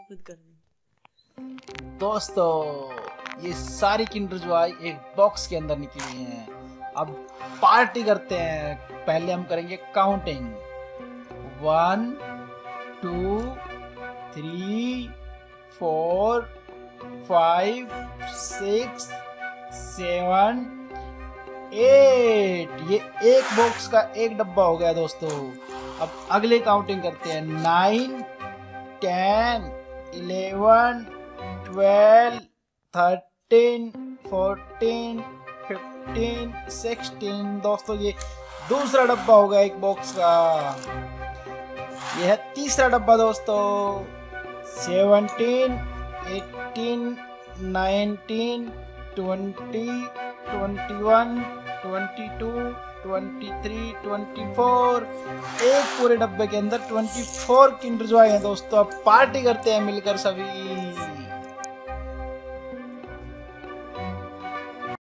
खुद कर रही। दोस्तों ये सारी किंडर जॉय एक बॉक्स के अंदर निकली हैं। अब पार्टी करते हैं। पहले हम करेंगे काउंटिंग 1 2 3 4 5 6 7 8। ये एक बॉक्स का एक डब्बा हो गया दोस्तों। अब अगले काउंटिंग करते हैं 9 10 11 12 13 14 15 16। दोस्तों ये दूसरा डब्बा हो गया एक बॉक्स का। ये है तीसरा डब्बा दोस्तों। 17 18 19 20 21 22 23 24। एक पूरे डब्बे के अंदर 24 किंडर जॉय है दोस्तों। अब पार्टी करते हैं मिलकर सभी।